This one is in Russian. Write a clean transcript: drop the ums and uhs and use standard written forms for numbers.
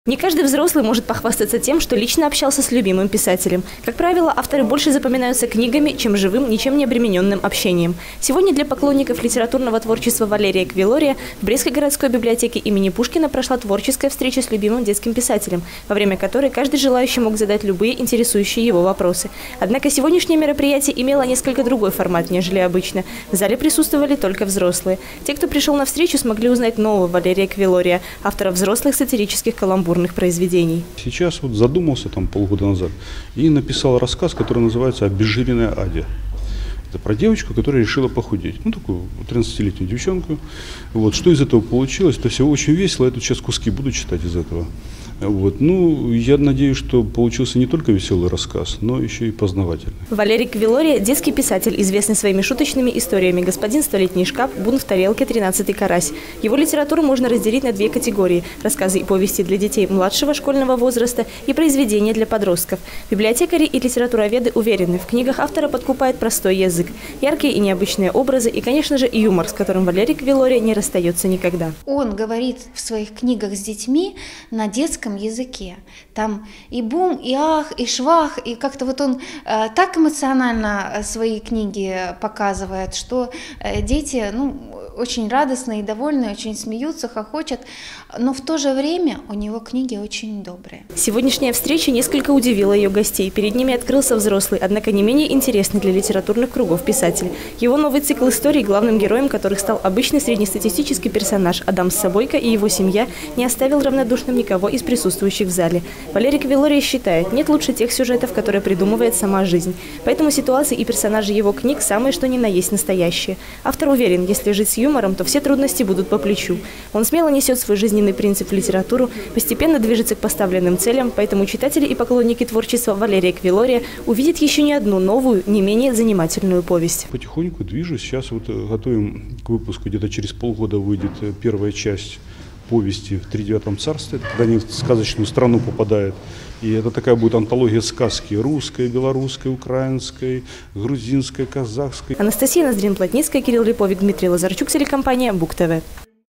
Не каждый взрослый может похвастаться тем, что лично общался с любимым писателем. Как правило, авторы больше запоминаются книгами, чем живым, ничем не обремененным общением. Сегодня для поклонников литературного творчества Валерия Квиллория в Брестской городской библиотеке имени Пушкина прошла творческая встреча с любимым детским писателем, во время которой каждый желающий мог задать любые интересующие его вопросы. Однако сегодняшнее мероприятие имело несколько другой формат, нежели обычно. В зале присутствовали только взрослые. Те, кто пришел на встречу, смогли узнать нового Валерия Квиллория, автора взрослых сатирических каламбурных произведений. Сейчас вот задумался там полгода назад и написал рассказ, который называется «Обезжиренная Адя». Это про девочку, которая решила похудеть. Ну, такую 13-летнюю девчонку. Вот. Что из этого получилось? Это все очень весело. Я тут сейчас куски буду читать из этого. Вот. Ну, я надеюсь, что получился не только веселый рассказ, но еще и познавательный. Валерий Квиллория – детский писатель, известный своими шуточными историями «Господин столетний шкаф», «Бунт в тарелке», «13-й карась». Его литературу можно разделить на две категории – рассказы и повести для детей младшего школьного возраста и произведения для подростков. Библиотекари и литературоведы уверены, в книгах автора подкупает простой язык, яркие и необычные образы и, конечно же, юмор, с которым Валерий Квиллория не расстается никогда. Он говорит в своих книгах с детьми на детском языке. Там и бум, и ах, и швах, и как-то вот он так эмоционально свои книги показывает, что дети, очень радостные и довольные, очень смеются, хохочут, но в то же время у него книги очень добрые. Сегодняшняя встреча несколько удивила ее гостей. Перед ними открылся взрослый, однако не менее интересный для литературных кругов писатель. Его новый цикл историй, главным героем которых стал обычный среднестатистический персонаж Адам Собойко, и его семья, не оставил равнодушным никого из присутствующих в зале. Валерий Квиллория считает, нет лучше тех сюжетов, которые придумывает сама жизнь. Поэтому ситуации и персонажи его книг самые что ни на есть настоящие. Автор уверен, если жить с юмором, то все трудности будут по плечу. Он смело несет свой жизненный принцип в литературу, постепенно движется к поставленным целям, поэтому читатели и поклонники творчества Валерия Квиллория увидят еще не одну новую, не менее занимательную повесть. Потихоньку движусь. Сейчас вот готовим к выпуску, где-то через полгода выйдет первая часть повести в Тридевятом царстве, когда они в сказочную страну попадают. И это такая будет антология сказки русской, белорусской, украинской, грузинской, казахской. Анастасия Ноздрин-Плотницкая, Кирилл Липовик, Дмитрий Лазарчук, телекомпания Бук ТВ.